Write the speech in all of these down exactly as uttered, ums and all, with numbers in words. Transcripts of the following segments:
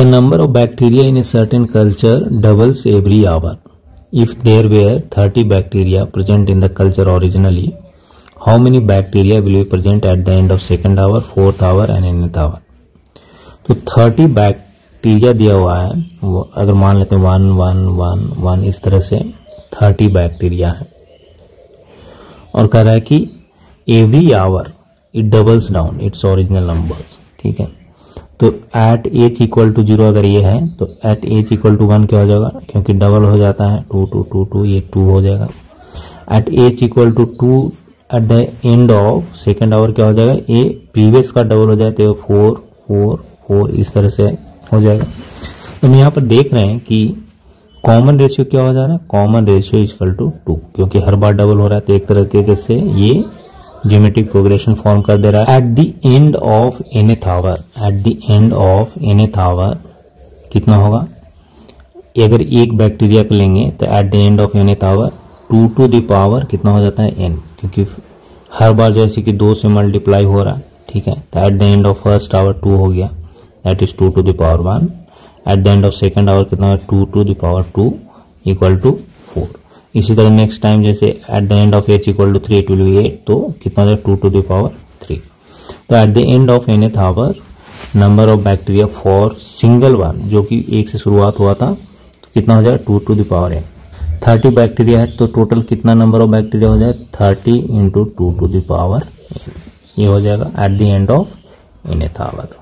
The number of bacteria in a certain culture doubles every hour. If there were thirty bacteria present in the culture originally, how many bacteria will be present at the end of second hour, fourth hour and nth hour? तो thirty bacteria दिया हुआ है, वो अगर मान लेते हैं one one one one इस तरह से थर्टी बैक्टीरिया है और कह रहा है कि every hour it doubles down its original numbers. ठीक है, तो at h equal to zero अगर ये है तो at h equal to one क्या हो जाएगा, क्योंकि डबल हो जाता है टू टू टू टू ये टू हो जाएगा। At h equal to two at the end of second hour क्या हो जाएगा, ए प्रीवियस का डबल हो जाए तो फोर फोर फोर इस तरह से हो जाएगा। तो हम यहाँ पर देख रहे हैं कि कॉमन रेशियो क्या हो जा रहा है, common ratio equal to two, क्योंकि हर बार डबल हो रहा है तो एक तरह के से ये ज्योमेट्रिक प्रोग्रेशन फॉर्म कर दे रहा है। At the end of nth hour, at the end of nth hour कितना होगा, अगर एक बैक्टीरिया को लेंगे तो at the end of nth hour two two the power कितना हो जाता है एन, क्योंकि हर बार जैसे कि दो से मल्टीप्लाई हो रहा है। ठीक है, तो at the end of first hour two हो गया, that is two two the power one. At the end of second hour कितना है, two two the power two equal to four. इसी तरह नेक्स्ट टाइम जैसे at the end of h equal to three it will be eight, तो कितना है two two the power three. तो at the end of nth hour number of bacteria for single one, जो कि एक से शुरुआत हुआ था, तो कितना हो जाएगा two two the power n. Thirty bacteria है तो टोटल कितना नंबर ऑफ बैक्टीरिया हो जाए, thirty into two two the power n, ये हो जाएगा at the end of nth hour.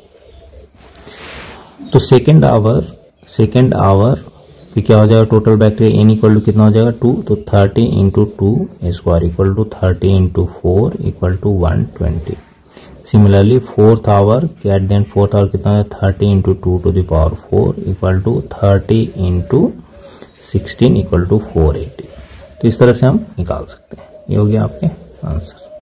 तो सेकेंड आवर सेकेंड आवर फिर क्या हो जाएगा, total bacteria n equal to कितना हो जाएगा टू, तो thirty into two square equal to thirty into four equal to one twenty. Similarly fourth our के at the end fourth hour कितना है, thirty into two two the power four equal to thirty into sixteen equal to four eighty. तो इस तरह से हम निकाल सकते हैं। ये हो गया आपके आंसर।